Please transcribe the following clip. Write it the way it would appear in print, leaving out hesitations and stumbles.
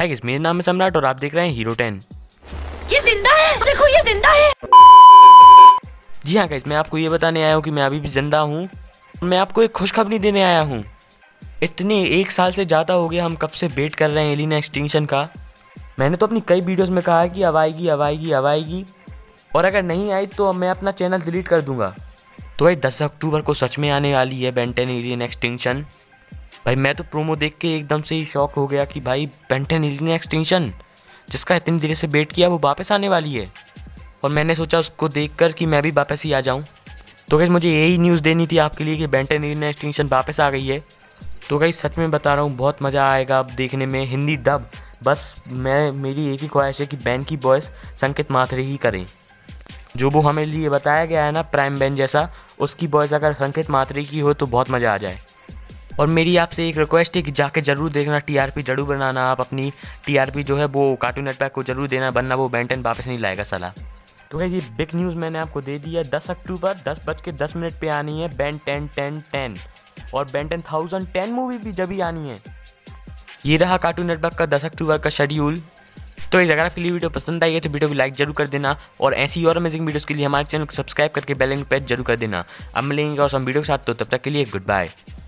Hi guys, मेरा नाम है सम्राट और आप देख रहे हैं हीरो 10। ये जिंदा है, देखो ये जिंदा है। जी हाँ गाइस, मैं आपको ये बताने आया हूँ कि मैं अभी भी जिंदा हूँ। मैं आपको एक खुशखबरी देने आया हूँ। इतने 1 साल से ज़्यादा हो गया, हम कब से वेट कर रहे हैं एलियन एक्सटिंक्शन का। मैंने तो अपनी कई वीडियोस में कहा है कि अब आएगी अब आएगी अब आएगी, और अगर नहीं आई तो मैं अपना चैनल डिलीट कर दूंगा। तो भाई 10 अक्टूबर को सच में आने वाली है बेन 10 एलियन एक्सटिंक्शन। भाई मैं तो प्रोमो देख के एकदम से ही शॉक हो गया कि भाई बेन 10 एलियन एक्सटिंक्शन, जिसका इतनी देर से वेट किया, वो वापस आने वाली है। और मैंने सोचा उसको देखकर कि मैं भी वापस ही आ जाऊं। तो गाइस मुझे यही न्यूज़ देनी थी आपके लिए कि बेन 10 एलियन एक्सटिंक्शन वापस आ गई है। तो गाइस सच में बता रहा हूँ, बहुत मज़ा आएगा अब देखने में हिंदी डब। बस मेरी एक ही ख्वाहिश है कि बैन की वॉइस संकेत माथुर ही करें। जो वो हमें लिए बताया गया है ना प्राइम बैन जैसा, उसकी वॉइस अगर संकेत माथुर की हो तो बहुत मज़ा आ जाए। और मेरी आपसे एक रिक्वेस्ट है कि जाके ज़रूर देखना, टीआरपी जरूर बनाना। आप अपनी टीआरपी जो है वो कार्टून नेटवर्क को जरूर देना, वरना वो बेन 10 वापस नहीं लाएगा साला। तो गाइस ये बिग न्यूज़ मैंने आपको दे दी है। 10 अक्टूबर 10:10 पे आनी है बेन 10 और बेन 10,010 मूवी भी जब ही आनी है। ये रहा कार्टून नेटवर्क का 10 अक्टूबर का शेड्यूल। तो इस अगर आपके लिए वीडियो पसंद आई है तो वीडियो को लाइक जरूर कर देना, और ऐसी और अमेजिंग वीडियोस के लिए हमारे चैनल को सब्सक्राइब करके बेल आइकन प्रेस जरूर कर देना। अब मिलेंगे और सम वीडियो के साथ, तो तब तक के लिए गुड बाय।